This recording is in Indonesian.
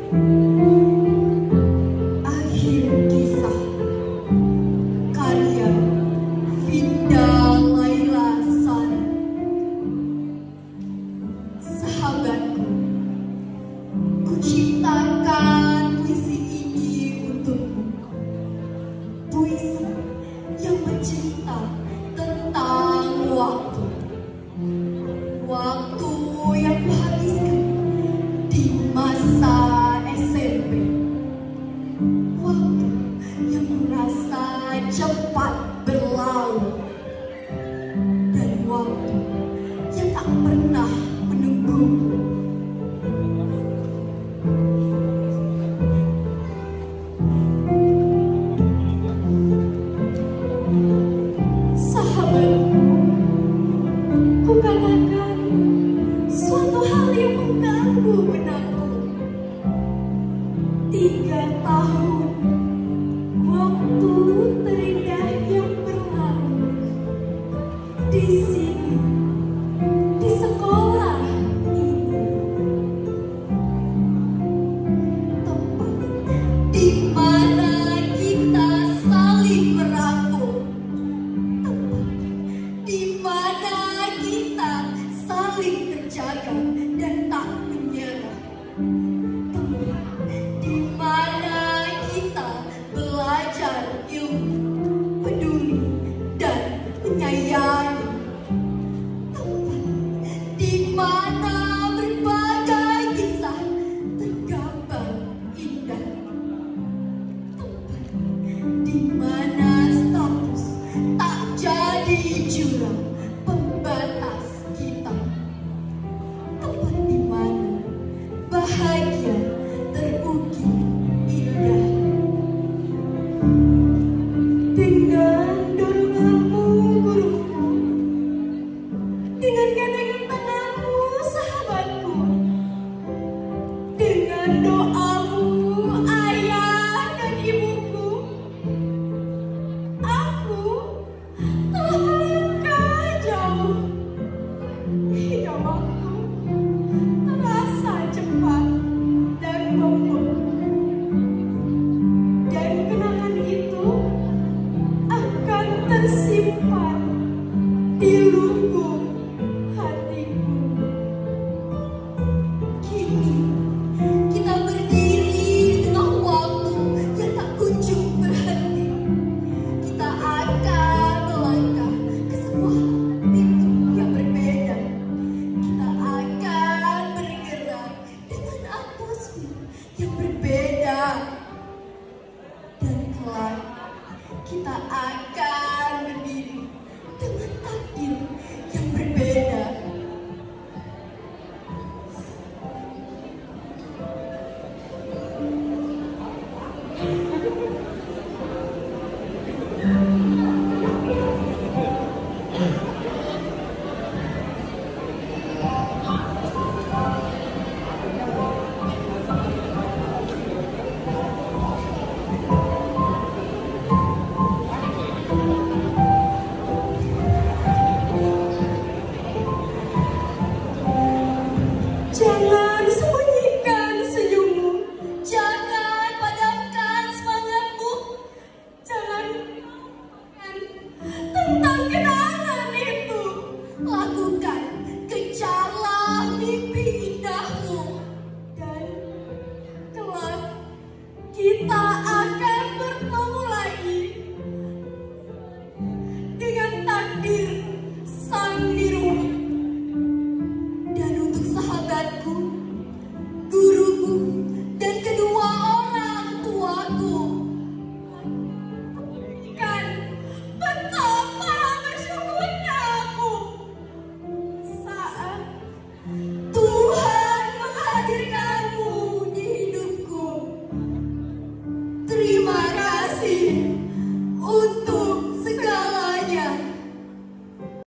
Akhir kisah karya Vinda Laila Sari. Sahabatku, ku ciptakan puisi ini untukmu. Puisi yang bercerita tentang waktu. Waktu yang kuhabiskan di masa SMP. Waktu yang merasa cepat berlalu. Dan waktu yang tak pernah menunggu. Sahabatku, ku katakan suatu hal yang mengganggu benakku. 3 tahun waktu terindah yang berlalu di sini, di sekolah ini, tempat di mana kita saling merangkul, tempat di mana kita saling terjaga dan tak menyerah, tempat di mana kita belajar ilmu, peduli dan menyayangi, tempat di mana berbagai kisah tergambar indah, tempat di mana status tak jadi jurang pembatas kita, tempat di mana bahagia terukir indah. Dengan doronganmu guruku, dengan gandengan tanganmu sahabatku, dengan doamu ayah dan ibuku, aku telah melangkah jauh hingga waktu terasa cepat dan membeku. Dan kenangan itu akan tersimpan di lubuk hatiku. Kini kita berdiri di tengah waktu yang tak kunjung berhenti. Kita akan melangkah ke sebuah pintu yang berbeda. Kita akan bergerak dengan atmosfer yang berbeda. Dan kelak kita akan berdiri dengan takdir yang berbeda. Jangan sembunyikan senyummu, jangan padamkan semangatmu, jangan tentang kenangan itu. Lakukan, kejarlah mimpi indahmu, dan kelak kita